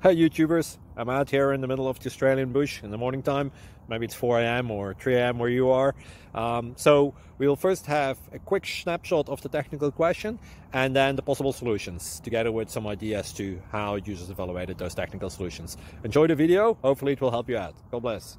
Hey YouTubers, I'm out here in the middle of the Australian bush in the morning time. Maybe it's 4 a.m. or 3 a.m. where you are. So we'll first have a quick snapshot of the technical question and then the possible solutions, together with some ideas to how users evaluated those technical solutions. Enjoy the video, hopefully it will help you out. God bless.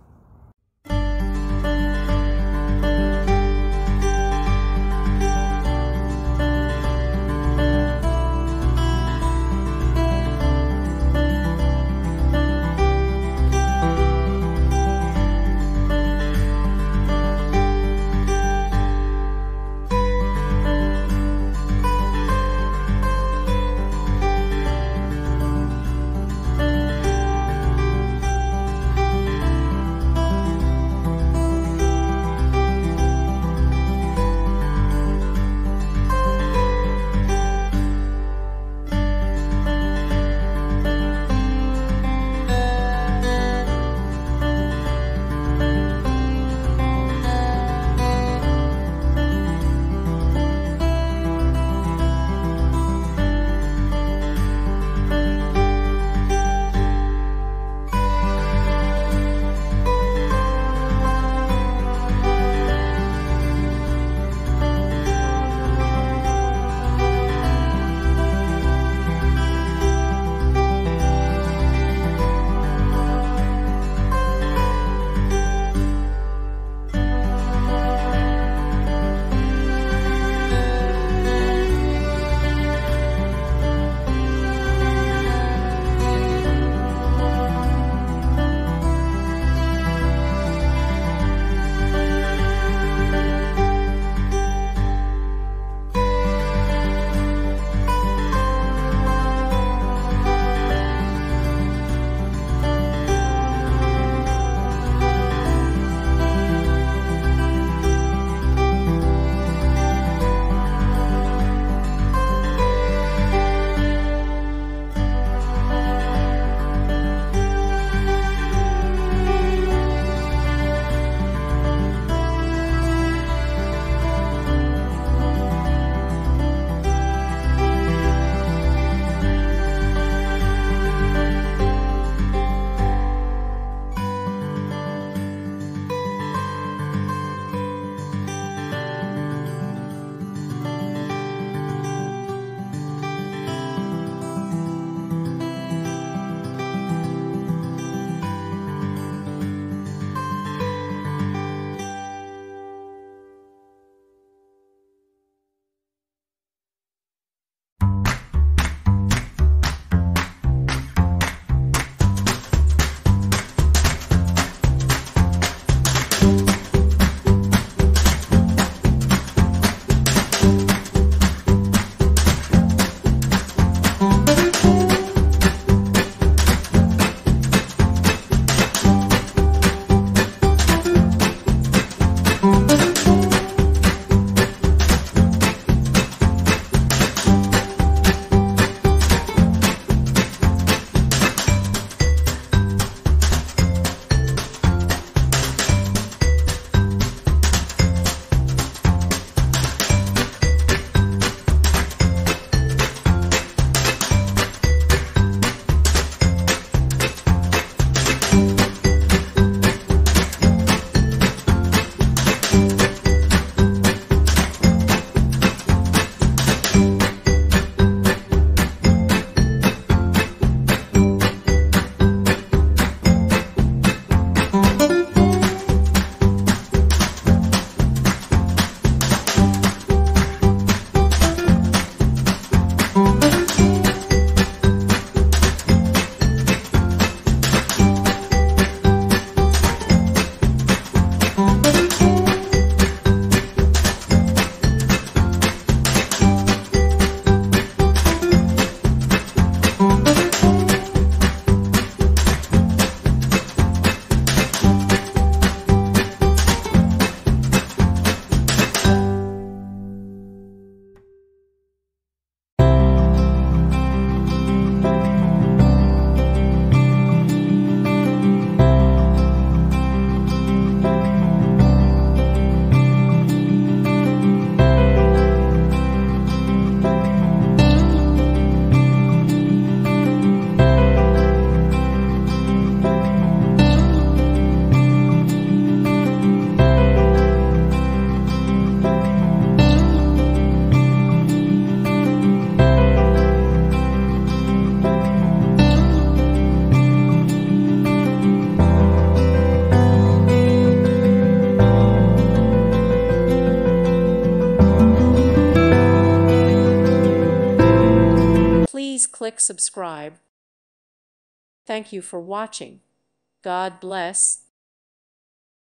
click subscribe. Thank you for watching. God bless.